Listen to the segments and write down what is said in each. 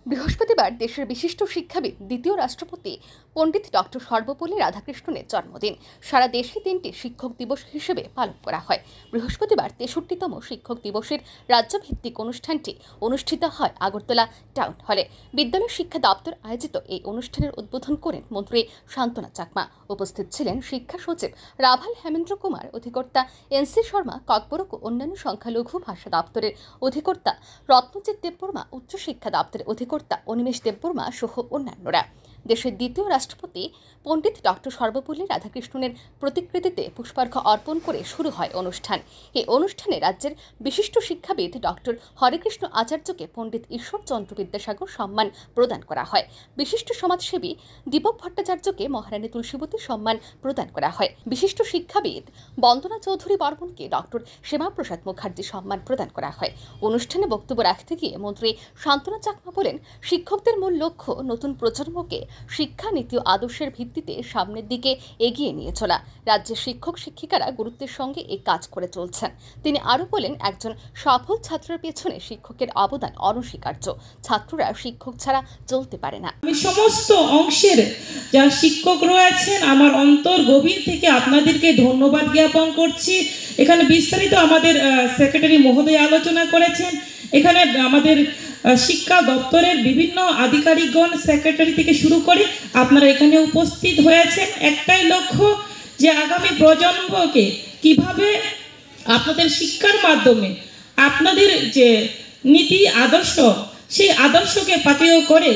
বৃহস্পতিবার দেশের বিশিষ্ট শিক্ষাবিদ দ্বিতীয় রাষ্ট্রপতি পণ্ডিত ডক্টর সর্বপল্লী রাধাকৃষ্ণনের জন্মদিন। সারা দেশে দিনটি শিক্ষক দিবস হিসেবে পালন করা হয়। বৃহস্পতিবার ৬৩তম শিক্ষক দিবসের রাজ্যভিত্তিক অনুষ্ঠানটি অনুষ্ঠিত হয় আগরতলা টাউন হলে। বিদ্যালয় শিক্ষা দপ্তর আয়োজিত এই অনুষ্ঠানের উদ্বোধন করেন মন্ত্রী শান্তনা চাকমা। উপস্থিত ছিলেন শিক্ষা সচিব রাভাল হেমেন্দ্র কুমার, অধিকর্তা এনসি শর্মা, ককবরক ও অন্যান্য সংখ্যালঘু ভাষা দপ্তরের অধিকর্তা রত্নজিৎ দেববর্মা, উচ্চশিক্ষা দপ্তরের অধিকর্তা অনিমেষ দেববর্মা সহ অন্যান্যরা। দেশের দ্বিতীয় রাষ্ট্রপতি পণ্ডিত ডক্টর সর্বপল্লী রাধাকৃষ্ণনের প্রতিকৃতিতে পুষ্পার্ঘ্য অর্পণ করে শুরু হয় অনুষ্ঠান। এই অনুষ্ঠানে রাজ্যের বিশিষ্ট শিক্ষাবিদ ডক্টর হরেকৃষ্ণ আচার্যকে পণ্ডিত ঈশ্বরচন্দ্র বিদ্যাসাগর সম্মান প্রদান করা হয়। বিশিষ্ট সমাজসেবী দীপক ভট্টাচার্যকে মহারানী তুলসীবতী সম্মান প্রদান করা হয়। বিশিষ্ট শিক্ষাবিদ বন্দনা চৌধুরী বর্মনকে ডক্টর শ্যামাপ্রসাদ মুখার্জি সম্মান প্রদান করা হয়। অনুষ্ঠানে বক্তব্য রাখতে গিয়ে মন্ত্রী শান্তনা চাকমা বলেন, শিক্ষকদের মূল লক্ষ্য নতুন প্রজন্মকে শিক্ষা নীতি ও আদর্শের ভিত্তিতে সামনের দিকে এগিয়ে নিয়ে চলা। রাজ্যের শিক্ষক শিক্ষিকারা গুরুত্বের সঙ্গে এই কাজ করে চলছেন। তিনি আরও বলেন, একজন সফল ছাত্রের পেছনে শিক্ষকের অবদান অনস্বীকার্য। ছাত্ররা শিক্ষক ছাড়া চলতে পারে না। আমি সমস্ত অংশের যারা শিক্ষক রয়েছেন, আমার অন্তর গভীর থেকে আপনাদেরকে ধন্যবাদ জ্ঞাপন করছি। এখানে বিস্তারিত আমাদের সেক্রেটারি মহোদয় আলোচনা করেছেন। এখানে আমাদের শিক্ষা দপ্তরের বিভিন্ন আধিকারিকগণ, সেক্রেটারি থেকে শুরু করে আপনারা এখানে উপস্থিত হয়েছেন। একটাই লক্ষ্য যে আগামী প্রজন্মকে কিভাবে আপনাদের শিক্ষার মাধ্যমে আপনাদের যে নীতি আদর্শ, সেই আদর্শকে পাথেয় করে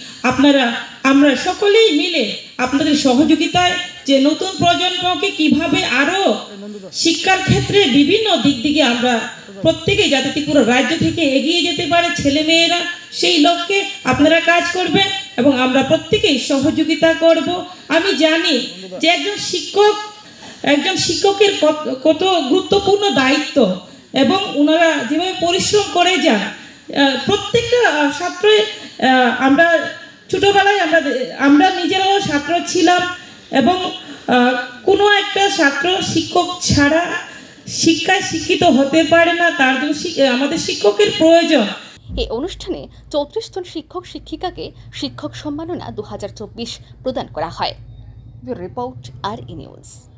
আমরা সকলেই মিলে আপনাদের সহযোগিতায় যে নতুন প্রজন্মকে কিভাবে আরও শিক্ষার ক্ষেত্রে বিভিন্ন দিক দিকে আমরা প্রত্যেকেই যাতে পুরো রাজ্য থেকে এগিয়ে যেতে পারে ছেলেমেয়েরা, সেই লক্ষ্যে আপনারা কাজ করবেন এবং আমরা প্রত্যেকেই সহযোগিতা করব। আমি জানি যে একজন শিক্ষকের কত গুরুত্বপূর্ণ দায়িত্ব এবং ওনারা যেভাবে পরিশ্রম করে যান। প্রত্যেকটা ছাত্র, আমরা ছোটোবেলায় আমরা নিজেরাও ছাত্র ছিলাম এবং কোনো একটা ছাত্র শিক্ষক ছাড়া শিক্ষায় শিক্ষিত হতে পারে না। তার জন্য আমাদের শিক্ষকের প্রয়োজন। এই অনুষ্ঠানে ৩৪ জন শিক্ষক শিক্ষিকাকে শিক্ষক সম্মাননা ২০২৪ প্রদান করা হয়। Report RE news.